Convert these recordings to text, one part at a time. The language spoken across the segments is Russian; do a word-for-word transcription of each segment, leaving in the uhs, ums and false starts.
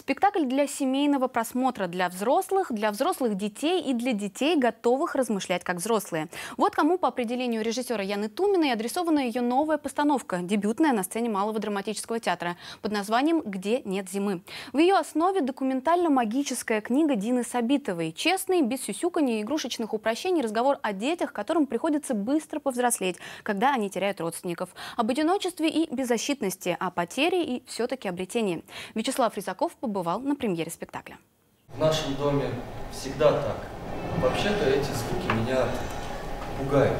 Спектакль для семейного просмотра, для взрослых, для взрослых детей и для детей, готовых размышлять как взрослые. Вот кому по определению режиссера Яны Туминой адресована ее новая постановка, дебютная на сцене Малого драматического театра под названием «Где нет зимы». В ее основе документально-магическая книга Дины Сабитовой. Честный, без сюсюканья и игрушечных упрощений разговор о детях, которым приходится быстро повзрослеть, когда они теряют родственников. Об одиночестве и беззащитности, о потере и все-таки обретении. Вячеслав Рязаков побывал на премьере спектакля. В нашем доме всегда так. Вообще-то эти звуки меня пугают.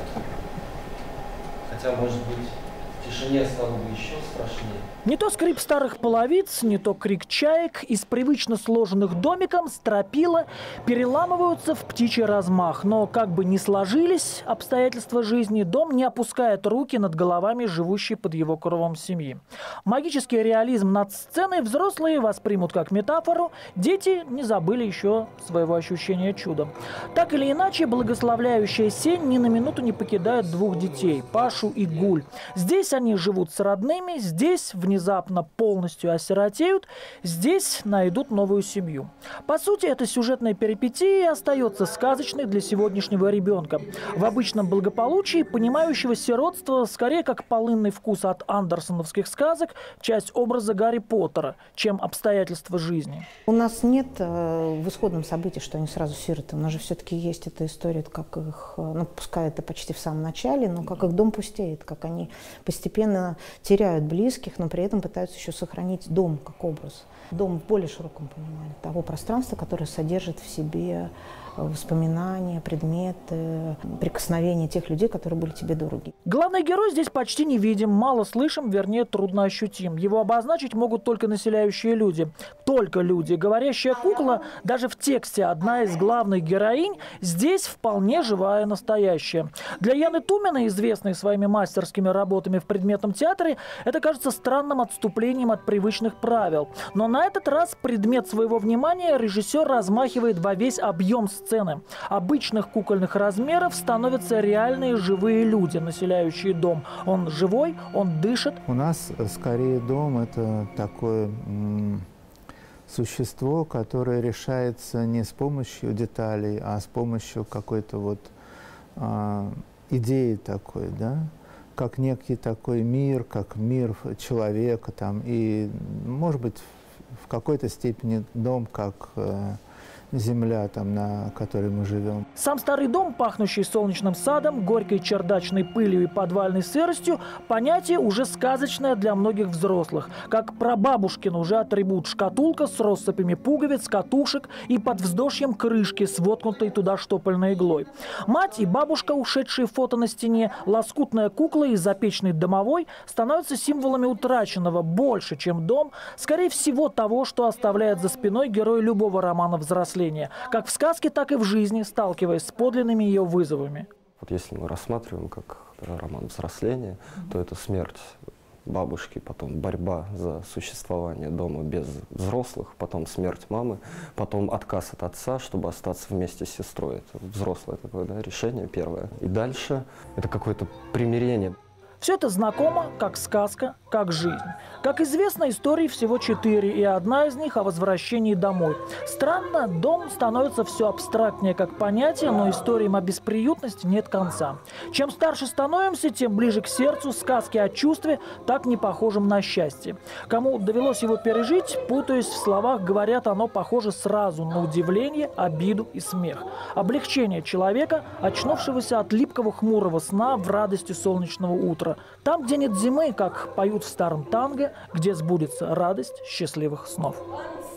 Хотя, может быть, в тишине стало бы еще страшнее. Не то скрип старых половиц, не то крик чаек из привычно сложенных домиком стропила переламываются в птичий размах. Но как бы ни сложились обстоятельства жизни, дом не опускает руки над головами живущей под его кровом семьи. Магический реализм над сценой взрослые воспримут как метафору, дети не забыли еще своего ощущения чуда. Так или иначе, благословляющая сень ни на минуту не покидает двух детей – Пашу и Гуль. Здесь они живут с родными, здесь внезапно внезапно полностью осиротеют, здесь найдут новую семью. По сути, эта сюжетная перипетия остается сказочной для сегодняшнего ребенка. В обычном благополучии понимающего сиротство скорее как полынный вкус от андерсоновских сказок, часть образа Гарри Поттера, чем обстоятельства жизни. У нас нет э, в исходном событии, что они сразу сироты. У нас же все-таки есть эта история, как их, ну пускай это почти в самом начале, но как их дом пустеет, как они постепенно теряют близких, но при этом пытаются еще сохранить дом как образ. Дом в более широком понимании того пространства, которое содержит в себе воспоминания, предметы, прикосновения тех людей, которые были тебе дороги. Главный герой здесь почти не видим, мало слышим, вернее, трудно ощутим. Его обозначить могут только населяющие люди. Только люди. Говорящая кукла, даже в тексте одна из главных героинь, здесь вполне живая, настоящая. Для Яны Туминой, известной своими мастерскими работами в предметном театре, это кажется странным отступлением от привычных правил. Но на этот раз предмет своего внимания режиссер размахивает во весь объем сцены. Сцены. Обычных кукольных размеров становятся реальные живые люди, населяющие дом. Он живой, он дышит. У нас скорее дом – это такое существо, которое решается не с помощью деталей, а с помощью какой-то вот а, идеи такой, да? Как некий такой мир, как мир человека там, и, может быть, в какой-то степени дом как земля, там, на которой мы живем. Сам старый дом, пахнущий солнечным садом, горькой чердачной пылью и подвальной сыростью, понятие уже сказочное для многих взрослых. Как прабабушкин уже атрибут: шкатулка с россыпями пуговиц, катушек и под вздошьем крышки с воткнутой туда штопольной иглой. Мать и бабушка, ушедшие фото на стене, лоскутная кукла и запечный домовой становятся символами утраченного больше, чем дом, скорее всего того, что оставляет за спиной герой любого романа взросления. Как в сказке, так и в жизни, сталкиваясь с подлинными ее вызовами. Вот если мы рассматриваем как роман взросления, mm-hmm. то это смерть бабушки, потом борьба за существование дома без взрослых, потом смерть мамы, потом отказ от отца, чтобы остаться вместе с сестрой. Это взрослое такое, да, решение первое. И дальше это какое-то примирение. Все это знакомо, как сказка, как жизнь. Как известно, историй всего четыре, и одна из них о возвращении домой. Странно, дом становится все абстрактнее как понятие, но историям о бесприютности нет конца. Чем старше становимся, тем ближе к сердцу сказки о чувстве, так не похожем на счастье. Кому довелось его пережить, путаясь в словах, говорят, оно похоже сразу на удивление, обиду и смех. Облегчение человека, очнувшегося от липкого хмурого сна в радости солнечного утра. Там, где нет зимы, как поют в старом танго, где сбудется радость счастливых снов.